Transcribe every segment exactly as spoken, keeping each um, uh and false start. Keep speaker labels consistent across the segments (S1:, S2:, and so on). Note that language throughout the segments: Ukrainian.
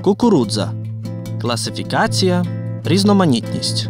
S1: Кукурудза. Класифікація, різноманітність.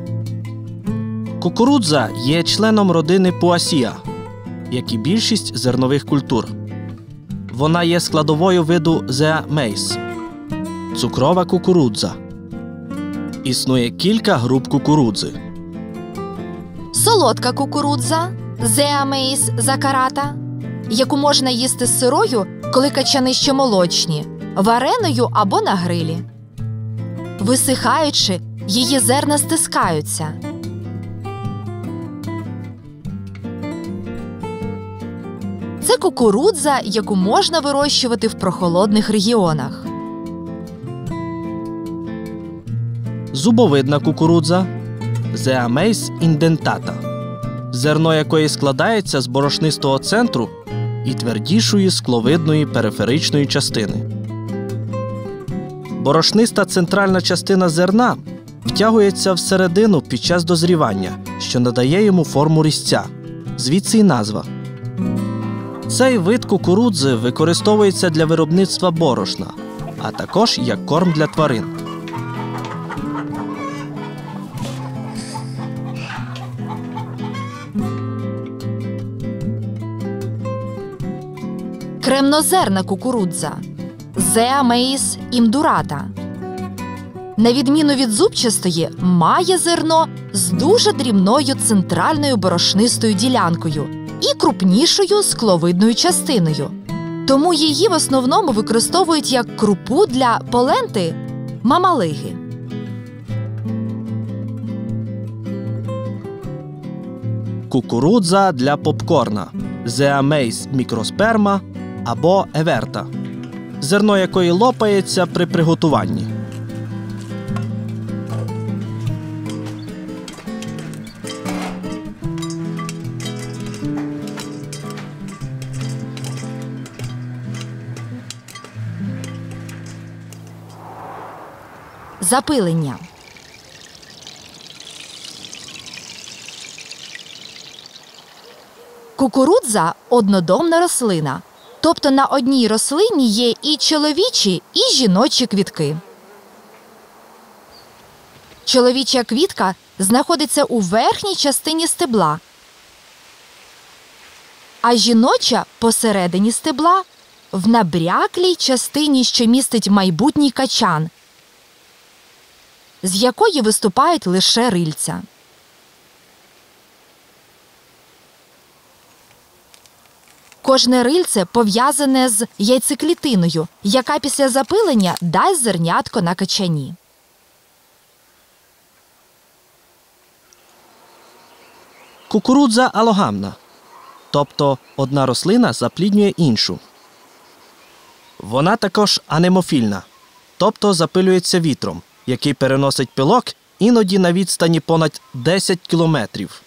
S1: Кукурудза є членом родини Poaceae, як і більшість зернових культур. Вона є складовою виду Zea mays – цукрова кукурудза. Існує кілька груп кукурудзи.
S2: Солодка кукурудза Zea mays zaccarata, яку можна їсти сирою, коли качани ще молочні, вареною або на грилі. Висихаючи, її зерна стискаються. Це кукурудза, яку можна вирощувати в прохолодних регіонах.
S1: Зубовидна кукурудза Zea mays indentata, зерно якої складається з борошнистого центру і твердішої скловидної периферичної частини. Борошниста центральна частина зерна втягується всередину під час дозрівання, що надає йому форму різця. Звідси й назва. Цей вид кукурудзи використовується для виробництва борошна, а також як корм для тварин.
S2: Кремнозерна кукурудза Zea mays indurata. На відміну від зубчастої, має зерно з дуже дрібною центральною борошнистою ділянкою і крупнішою скловидною частиною. Тому її в основному використовують як крупу для поленти мамалиги.
S1: Кукурудза для попкорна Zea mays microsperma або еверта, зерно якої лопається при приготуванні.
S2: Запилення. Кукурудза – однодомна рослина. Тобто на одній рослині є і чоловічі, і жіночі квітки. Чоловіча квітка знаходиться у верхній частині стебла, а жіноча – посередині стебла, в набряклій частині, що містить майбутній качан, з якої виступають лише рильця. Кожне рильце пов'язане з яйцеклітиною, яка після запилення дасть зернятко на качані.
S1: Кукурудза алогамна, тобто одна рослина запліднює іншу. Вона також анемофільна, тобто запилюється вітром, який переносить пилок іноді на відстані понад десять кілометрів.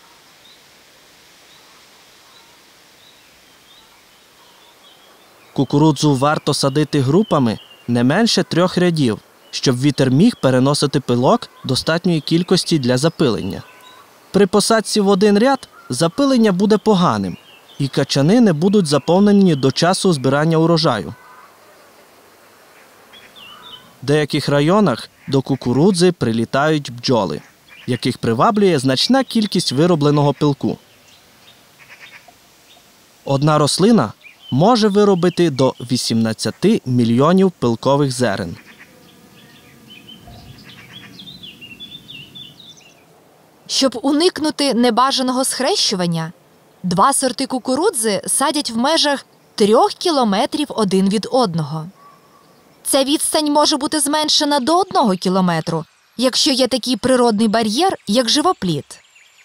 S1: Кукурудзу варто садити групами не менше трьох рядів, щоб вітер міг переносити пилок достатньої кількості для запилення. При посадці в один ряд запилення буде поганим, і качани не будуть заповнені до часу збирання урожаю. В деяких районах до кукурудзи прилітають бджоли, яких приваблює значна кількість виробленого пилку. Одна рослина може виробити до вісімнадцяти мільйонів пилкових зерен.
S2: Щоб уникнути небажаного схрещування, два сорти кукурудзи садять в межах трьох кілометрів один від одного. Ця відстань може бути зменшена до одного кілометру, якщо є такий природний бар'єр, як живопліт.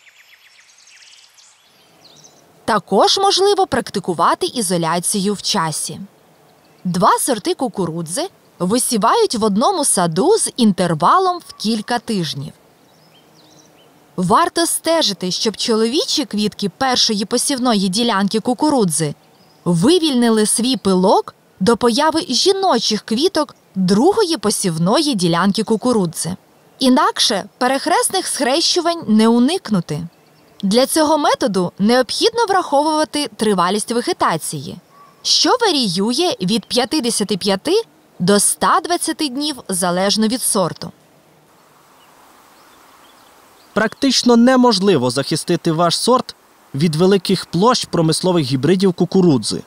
S2: Також можливо практикувати ізоляцію в часі. Два сорти кукурудзи висівають в одному саду з інтервалом в кілька тижнів. Варто стежити, щоб чоловічі квітки першої посівної ділянки кукурудзи вивільнили свій пилок до появи жіночих квіток другої посівної ділянки кукурудзи. Інакше перехресних схрещувань не уникнути. Для цього методу необхідно враховувати тривалість вегетації, що варіює від п'ятдесят п'ять до ста двадцяти днів залежно від сорту.
S1: Практично неможливо захистити ваш сорт від великих площ промислових гібридів кукурудзи.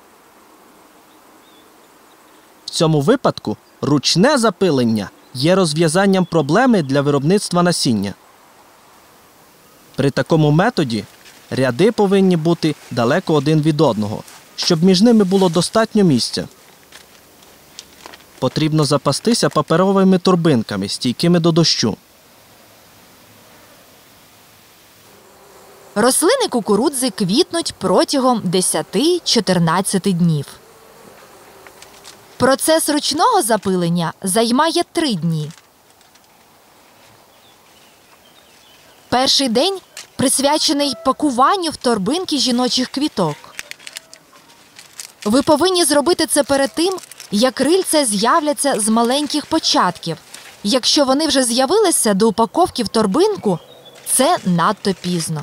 S1: В цьому випадку ручне запилення є розв'язанням проблеми для виробництва насіння. При такому методі ряди повинні бути далеко один від одного, щоб між ними було достатньо місця. Потрібно запастися паперовими торбинками, стійкими до дощу.
S2: Рослини кукурудзи квітнуть протягом десяти-чотирнадцяти днів. Процес ручного запилення займає три дні. Перший день присвячений пакуванню в торбинки жіночих квіток. Ви повинні зробити це перед тим, як рильця з'являться з маленьких початків. Якщо вони вже з'явилися до упаковки в торбинку, це надто пізно.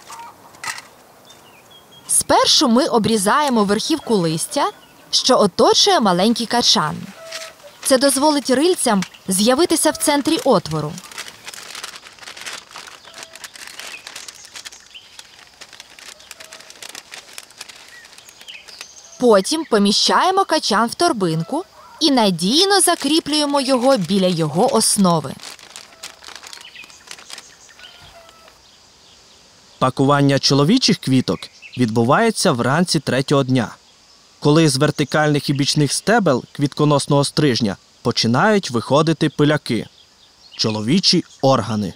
S2: Спершу ми обрізаємо верхівку листя, що оточує маленький качан. Це дозволить рильцям з'явитися в центрі отвору. Потім поміщаємо качан в торбинку і надійно закріплюємо його біля його основи.
S1: Пакування чоловічих квіток відбувається вранці третього дня, коли з вертикальних і бічних стебел квітконосного стрижня починають виходити пиляки – чоловічі органи.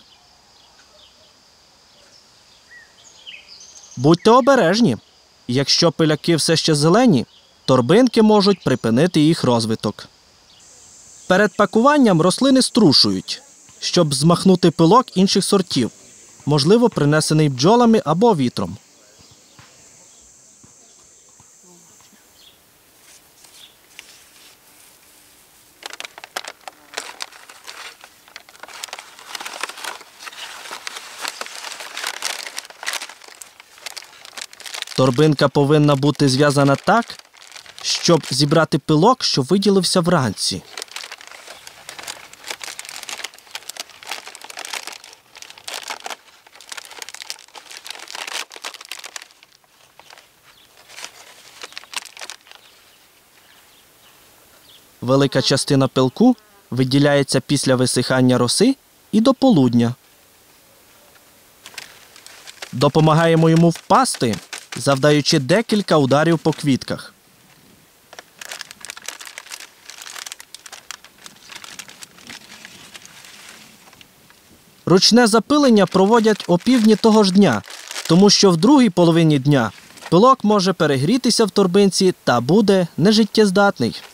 S1: Будьте обережні. Якщо пиляки все ще зелені, торбинки можуть припинити їх розвиток. Перед пакуванням рослини струшують, щоб змахнути пилок інших сортів, можливо, принесений бджолами або вітром. Торбинка повинна бути зв'язана так, щоб зібрати пилок, що виділився вранці. Велика частина пилку виділяється після висихання роси і до полудня. Допомагаємо йому впасти, завдаючи декілька ударів по квітках. Ручне запилення проводять опівдні того ж дня, тому що в другій половині дня пилок може перегрітися в торбинці та буде нежиттєздатний.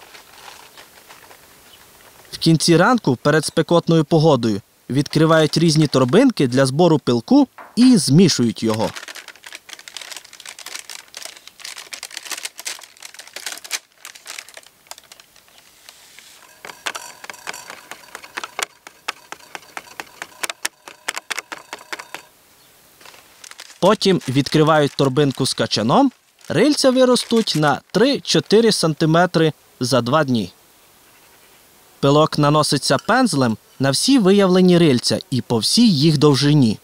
S1: В кінці ранку перед спекотною погодою відкривають різні торбинки для збору пилку і змішують його. Потім відкривають торбинку з качаном, рильця виростуть на три-чотири сантиметри за два дні. Пилок наноситься пензлем на всі виявлені рильця і по всій їх довжині.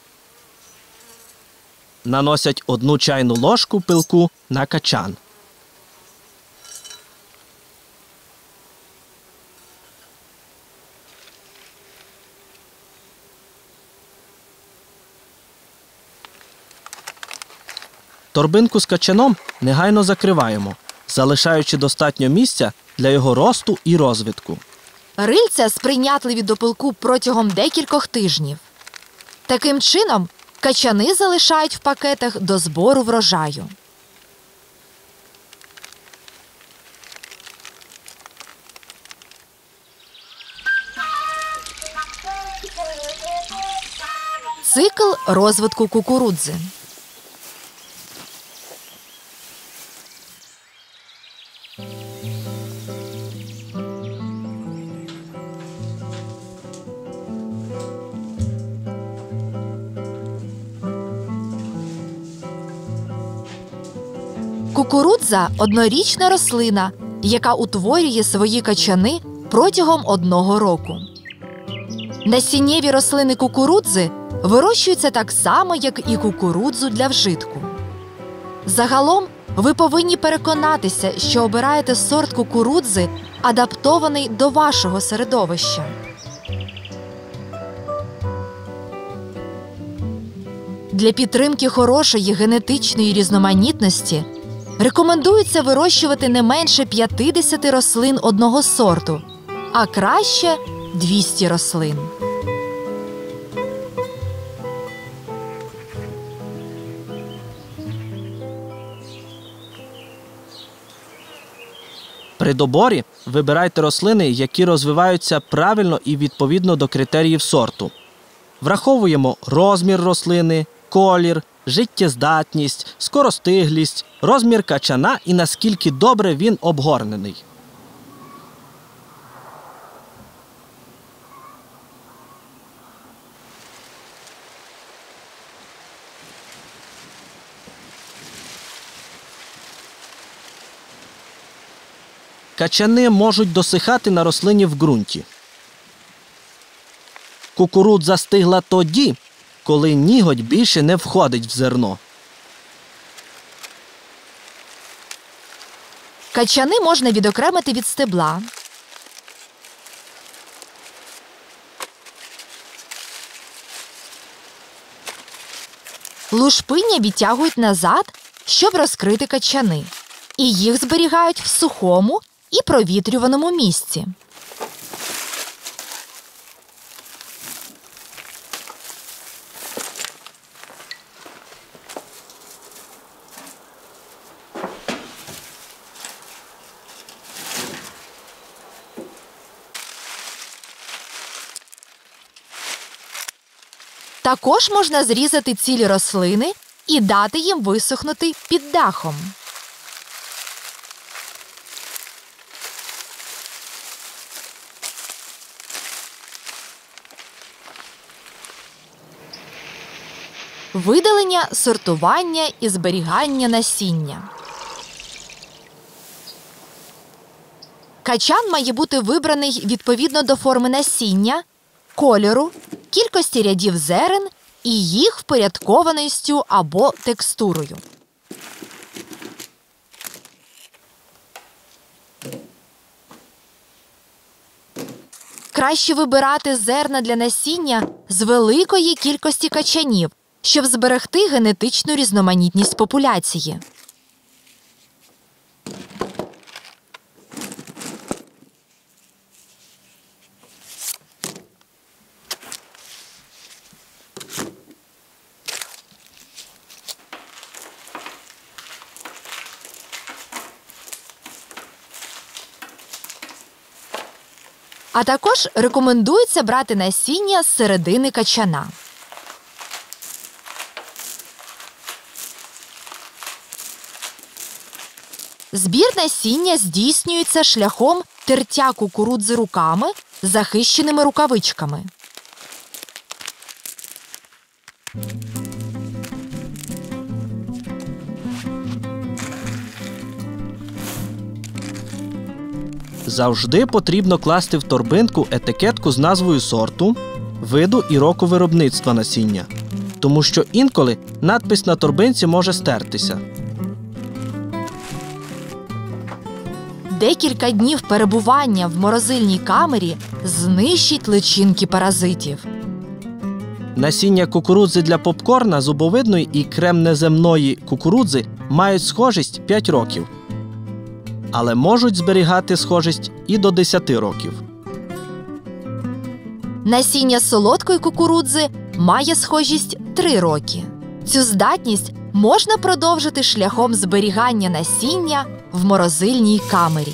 S1: Наносять одну чайну ложку пилку на качан. Торбинку з качаном негайно закриваємо, залишаючи достатньо місця для його росту і розвитку.
S2: Рильця сприйнятливі до пилку протягом декількох тижнів. Таким чином, качани залишають в пакетах до збору врожаю. Цикл розвитку кукурудзи. Кукурудза – однорічна рослина, яка утворює свої качани протягом одного року. Насіннєві рослини кукурудзи вирощуються так само, як і кукурудзу для вжитку. Загалом, ви повинні переконатися, що обираєте сорт кукурудзи, адаптований до вашого середовища. Для підтримки хорошої генетичної різноманітності рекомендується вирощувати не менше п'ятдесят рослин одного сорту, а краще – двісті рослин.
S1: При доборі вибирайте рослини, які розвиваються правильно і відповідно до критеріїв сорту. Враховуємо розмір рослини, колір, життєздатність, скоростиглість, розмір качана і наскільки добре він обгорнений. Качани можуть досихати на рослині в ґрунті. Кукурудза стигла тоді, коли ніготь більше не входить в зерно.
S2: Качани можна відокремити від стебла. Лушпиння відтягують назад, щоб розкрити качани. І їх зберігають в сухому і провітрюваному місці. Також можна зрізати цілі рослини і дати їм висохнути під дахом. Видалення, сортування і зберігання насіння. Качан має бути вибраний відповідно до форми насіння, кольору, кількості рядів зерен і їх впорядкованістю або текстурою. Краще вибирати зерна для насіння з великої кількості качанів, щоб зберегти генетичну різноманітність популяції. А також рекомендується брати насіння з середини качана. Збір насіння здійснюється шляхом тертя кукурудзи руками, захищеними рукавичками.
S1: Завжди потрібно класти в торбинку етикетку з назвою сорту, виду і року виробництва насіння, тому що інколи надпис на торбинці може стертися.
S2: Декілька днів перебування в морозильній камері знищить личинки паразитів.
S1: Насіння кукурудзи для попкорна, зубовидної і кремнеземної кукурудзи мають схожість п'ять років. Але можуть зберігати схожість і до десяти років.
S2: Насіння солодкої кукурудзи має схожість три роки. Цю здатність можна продовжити шляхом зберігання насіння в морозильній камері.